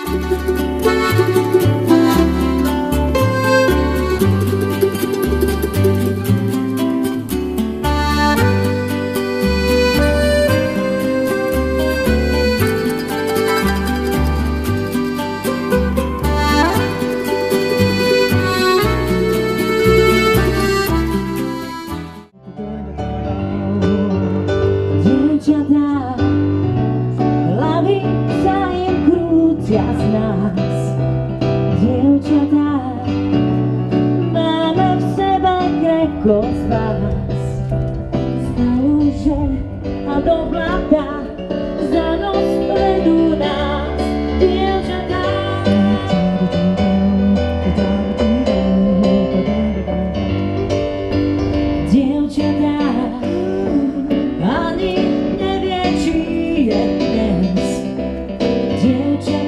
Dievčatá, hlavy sa im krútia z nás. Dievčatá, máme v sebe krehkosť vás. Znajú, že a do blata za nos vedú nás. Dievčatá, dievčatá, ani nevie, či je dnes. Dievčatá,